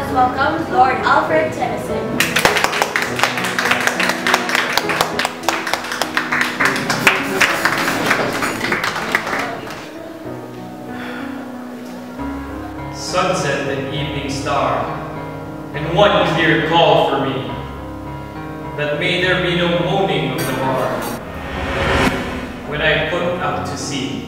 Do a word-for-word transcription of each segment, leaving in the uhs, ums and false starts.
us welcome Lord Alfred Tennyson. Sunset and evening star, and one clear call for me, that may there be no moaning of the bar when I put out to sea.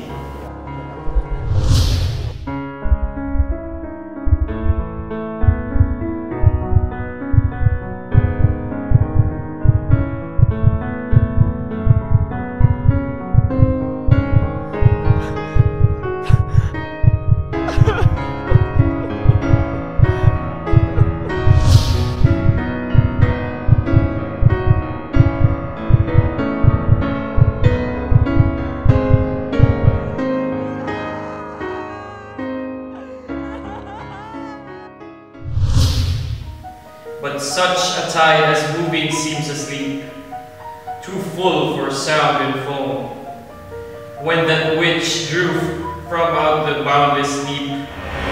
But such a tide as moving seems asleep, too full for sound and foam, when that which drew from out the boundless deep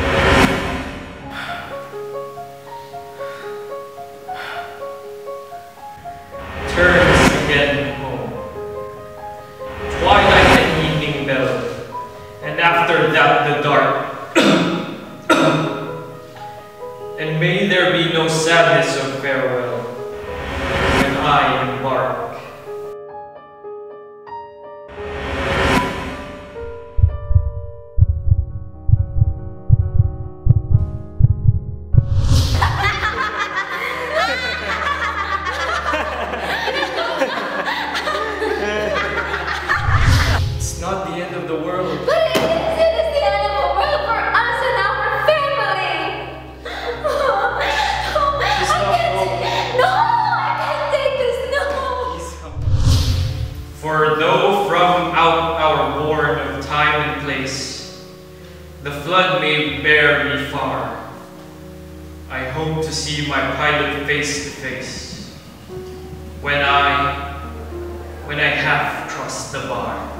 turns again home. Twilight and evening bell, and after that the dark. And may there be no sadness of farewell when I embark. It's not the end of the world. For though from out our bourne of time and place, the flood may bear me far, I hope to see my pilot face to face, when I, when I have crossed the bar.